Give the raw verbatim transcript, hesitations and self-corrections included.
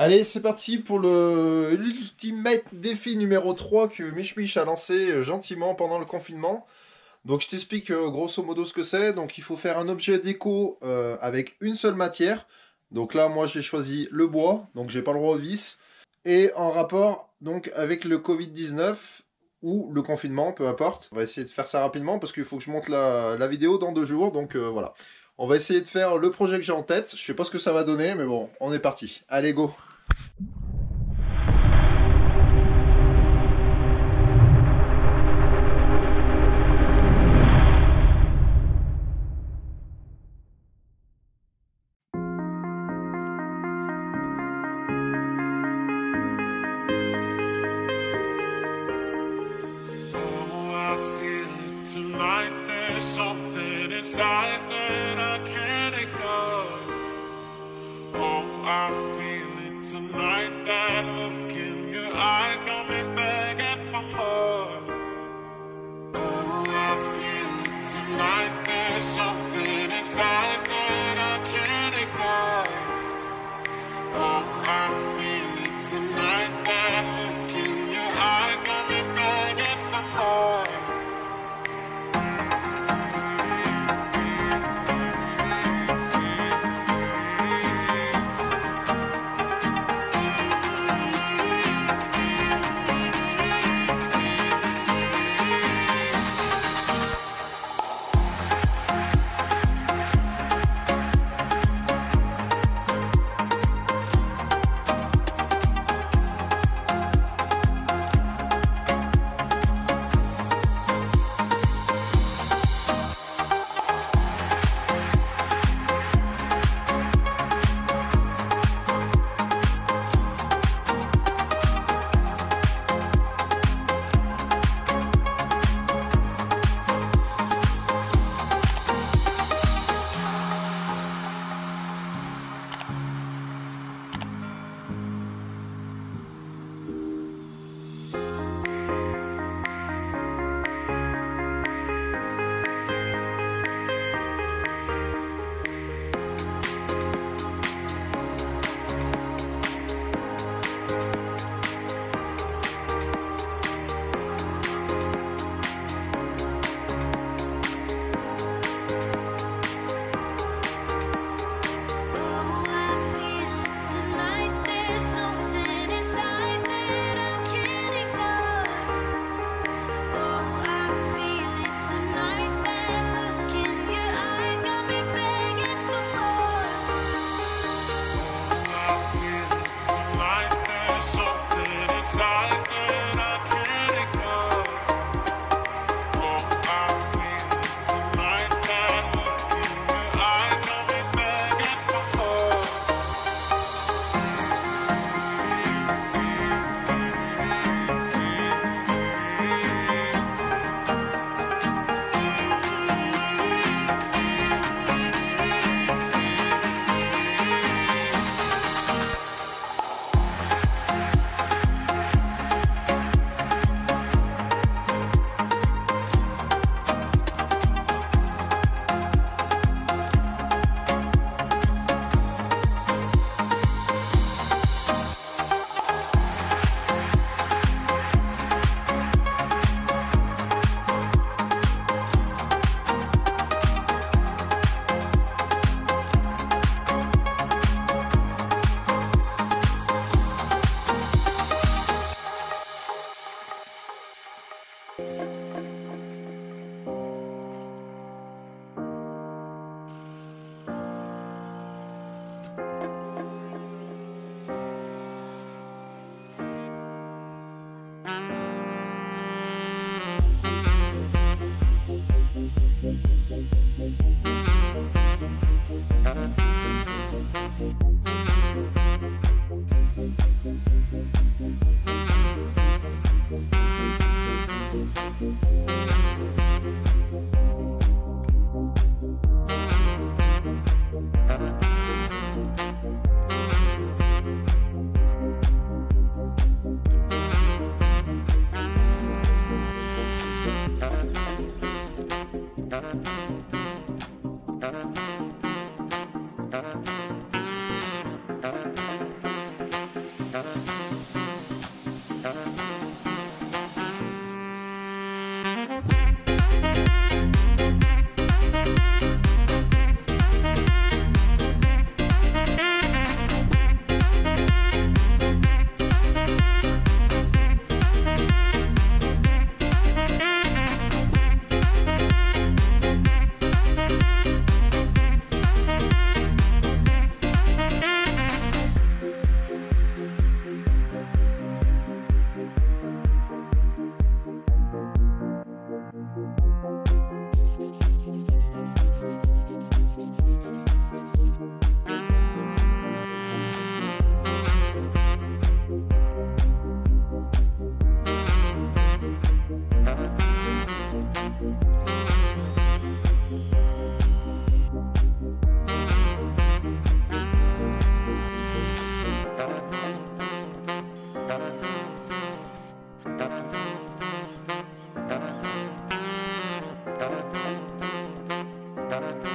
Allez, c'est parti pour le l'Ultimate défi numéro trois que Mich Mich a lancé euh, gentiment pendant le confinement. Donc je t'explique euh, grosso modo ce que c'est. Donc il faut faire un objet déco euh, avec une seule matière. Donc là, moi j'ai choisi le bois, donc j'ai pas le droit au vis. Et en rapport donc avec le Covid dix-neuf ou le confinement, peu importe. On va essayer de faire ça rapidement parce qu'il faut que je monte la, la vidéo dans deux jours. Donc euh, voilà. On va essayer de faire le projet que j'ai en tête. Je sais pas ce que ça va donner, mais bon, on est parti. Allez, go! Oh, I feel it tonight. There's something inside that I can't ignore. Oh, I feel it tonight. That look in your eyes got me begging for more. Oh, I feel it tonight. There's something inside that I can't ignore. Oh, I feel it tonight. That look in your eyes got me begging for more. Thank you.